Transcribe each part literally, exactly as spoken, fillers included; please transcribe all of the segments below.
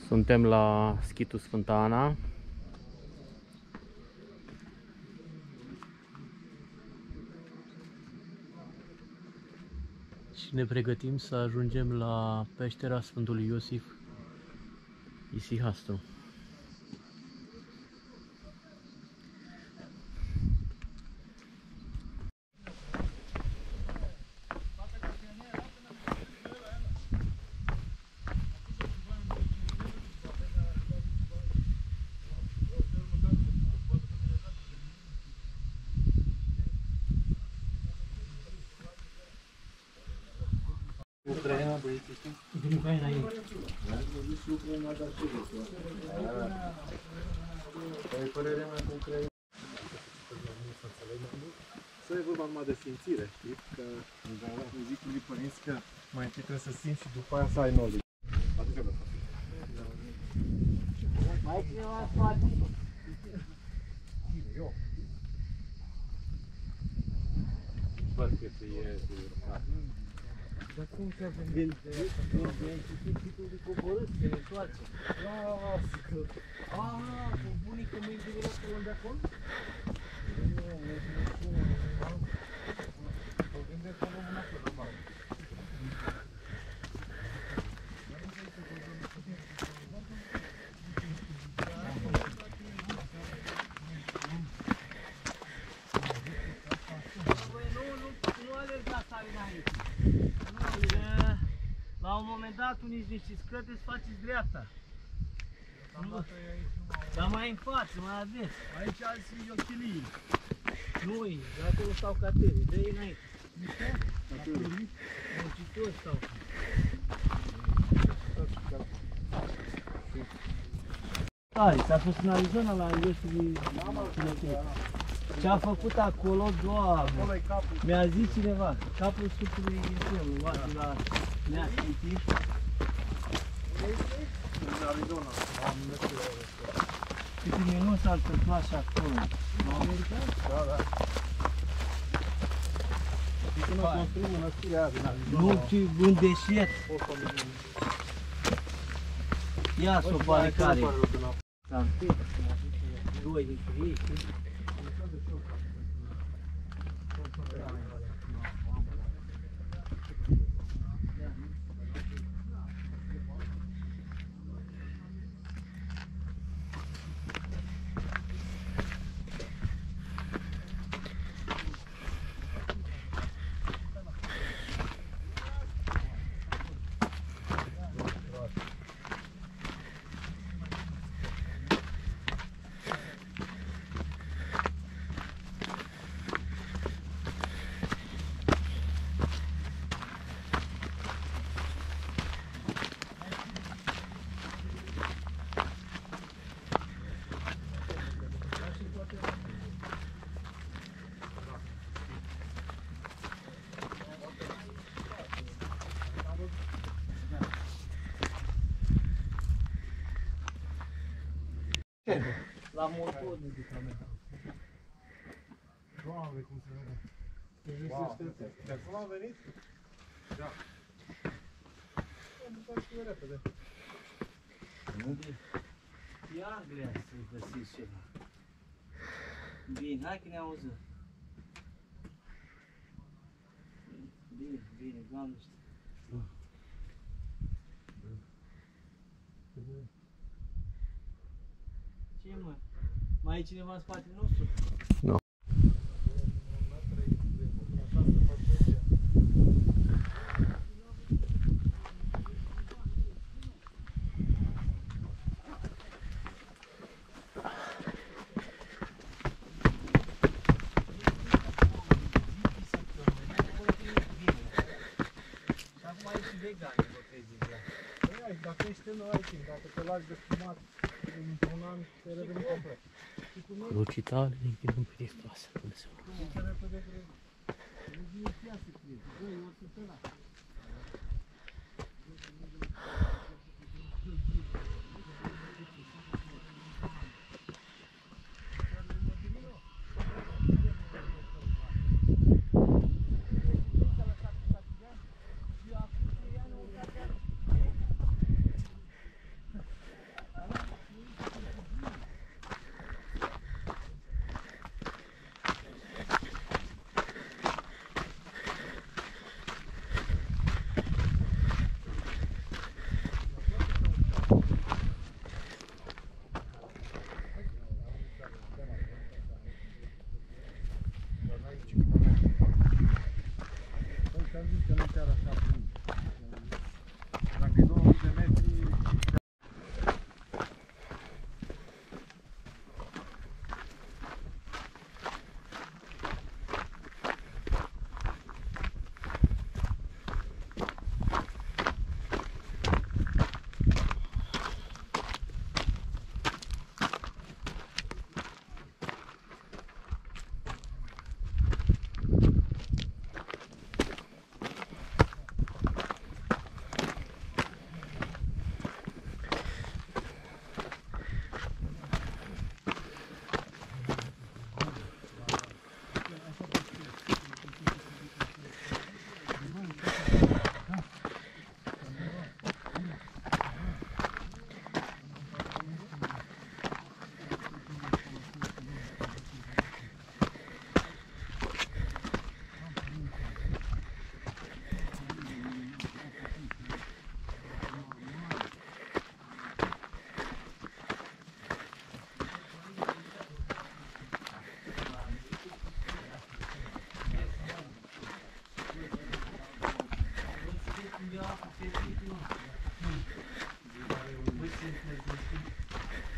Suntem la schitul Sfânta Ana. Și ne pregătim să ajungem la peștera Sfântului Iosif Isihastru. Ucraina, băieții ăștia? Din Ucraina ei. Și Ucraina, dar ce vreți? Ai părerea mea cu Ucraina? Să e vorba numai de simțire, știi? Că îmi zic lui părinți că mai întâi trebuie să simți și după aia să ai knowledge. Mai cineva în spate? Eu. Văd că se iese urcat. Dar cum să vedem? Ai citit titlul de coborât, se ne întoarce. Lasă că... Aaa, cu bunica mă individuat pe unde acolo? Nu, nu, nu, nu. Mă gândesc că nu mâna pe la bani. La un moment dat, unii niște scăte îți faceți dreapta. Dar mai în față, mai ades. Aici azi e ochilii. Nu-i, de acolo stau catele, dă-i înainte. Niște? Catele. Muncitori stau. Tare, ți-a fost în Arizona la University de ce-a făcut acolo, Doamne, mi-a zis cineva, capul stupului Iesul, la ne-a simțit. În Arizona. Câte minuni s-a întâmplat și acolo. În America? Da, da. Și până construim mănăstirea aia din Arizona. Nu, ci un deșert. Ia s-o pare care. Da, doi dintre ei. La motor medicament. Doamne, cum se vede. Wow. De acum am venit? Da. Am bucat și eu repede. Iar grea să găsiți ceva. Bine, hai că ne auzim. Bine, bine, Doamne știu. Ce mă? Mai e cineva în spatele nostru? Nu. Și acum ai și vegani, vă treziți la. Păi, dacă ești în ai timp, dacă te lași de fumat într-un an, te reveni complet. Crucii tale din chinul pe Hristos. Dumnezeu. Ce repede crezi? Nu e chiar să crezi, băi, o să te las.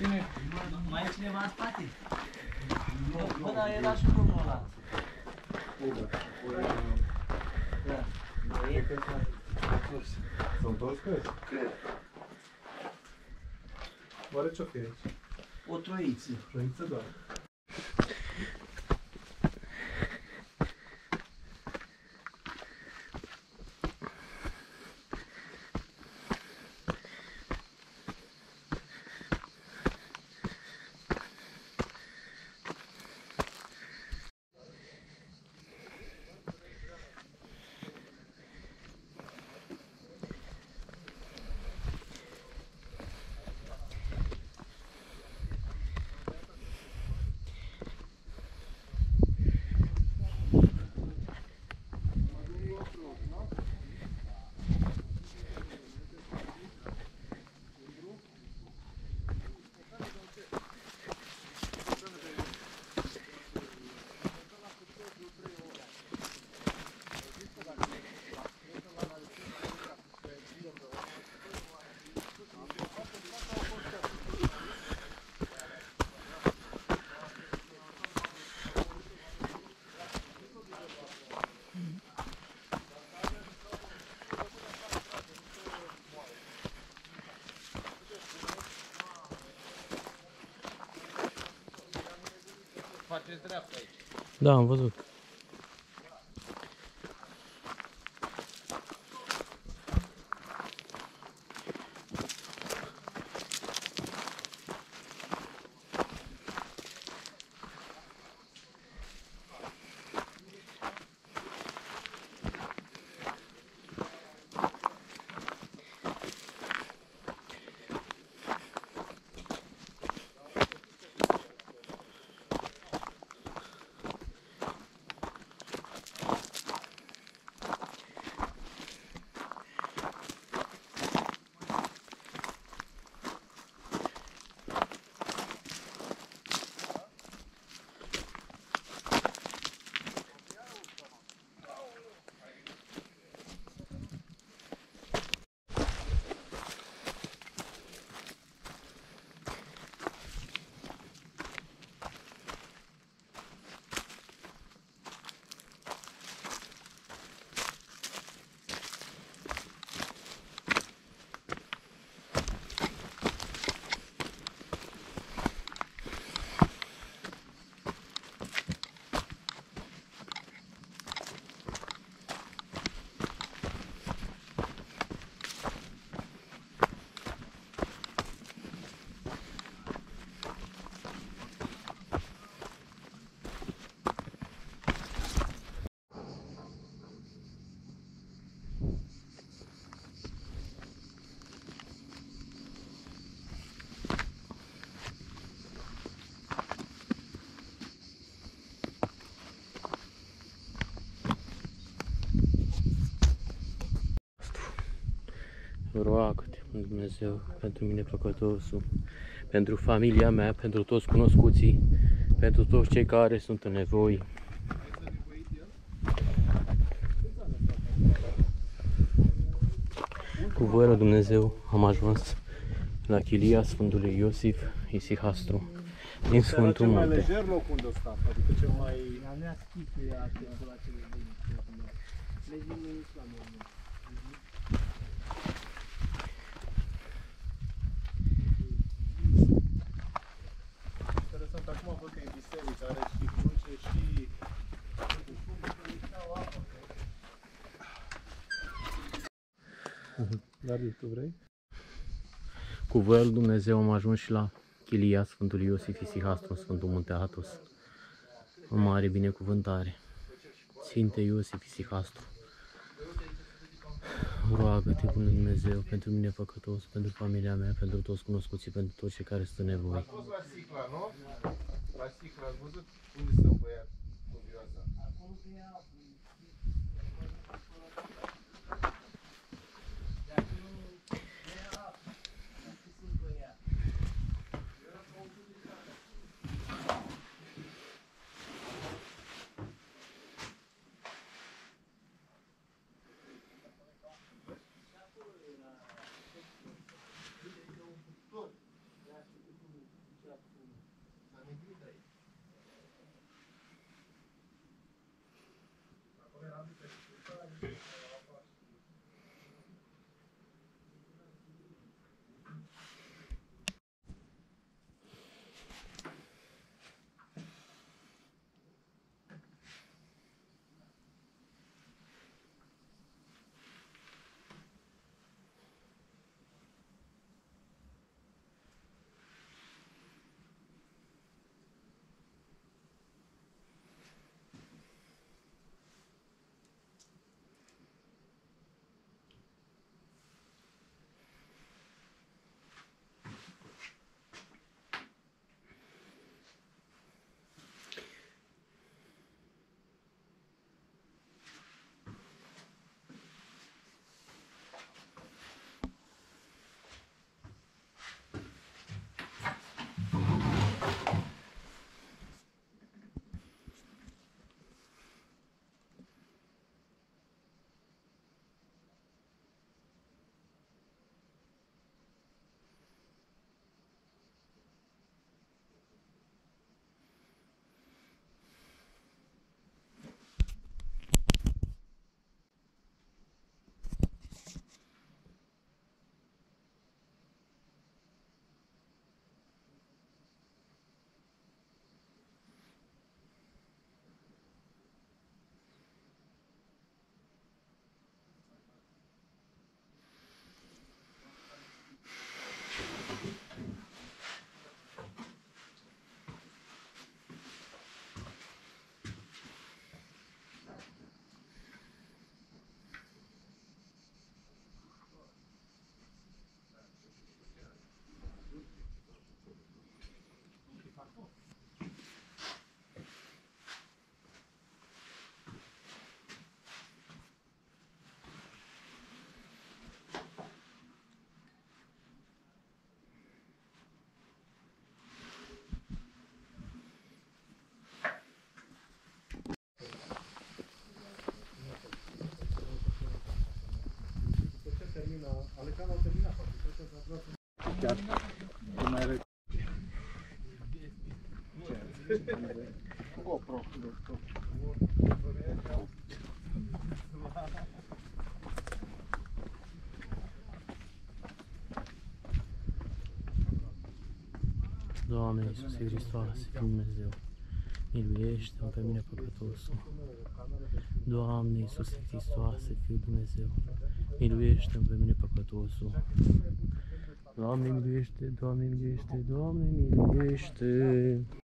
Cine? Mai e cineva în spate? Bă, dar era și drumul ăla. Da. S-au întors crezi? Cred. Oare ce-o fi aici? O troiță. Troiță, da. Faceți dreapta aici. Da, am văzut. Roagă-te, Dumnezeu, pentru mine păcătosul, pentru familia mea, pentru toți cunoscuții, pentru toți cei care sunt în nevoie. Cu voia lui Dumnezeu am ajuns la chilia Sfântului Iosif Isihastru din Sfântul Munte. Munte. Cel mai lejer loc unde o stat, adică cel mai... La mea schifuie acolo acele buni. Legim în islam. Interesant, acum văd că e biserică, are și cruce și... Dar tu vrei? Cu voia lui Dumnezeu am ajuns și la chilia Sfântului Iosif Isihastru, Sfântul Munte Athos. O mare binecuvântare. Sfinte Iosif Isihastru, roagă-te, Bunul Dumnezeu, pentru mine păcătos, pentru familia mea, pentru toți cunoscuții, pentru toți cei care sunt în nevoie. Ați fost la Sicla, nu? La Sicla, ați văzut unde sunt băiat cu vioasa? chiar e mai rău. GoPro. Doamne Iisuse Hristoase, Fiul Dumnezeu, miluiește-mă pe mine păcătosul. Doamne Iisuse Hristoase, Fiul Dumnezeu, miluiește-mă pe mine păcătosul. Doamne miluiește, Doamne miluiește, Doamne miluiește.